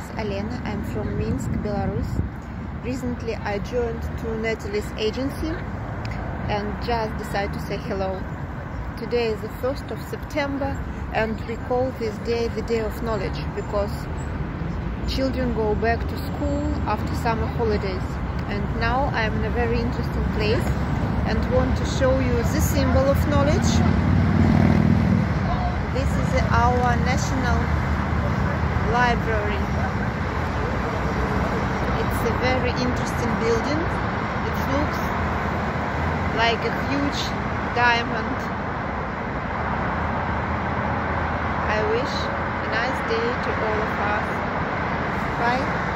Alena. I'm from Minsk, Belarus. Recently I joined to Natalie's agency and just decided to say hello. Today is the 1st of September and we call this day the Day of Knowledge because children go back to school after summer holidays. And now I'm in a very interesting place and want to show you the symbol of knowledge. This is our national library. It's a very interesting building. It looks like a huge diamond. I wish a nice day to all of us. Bye.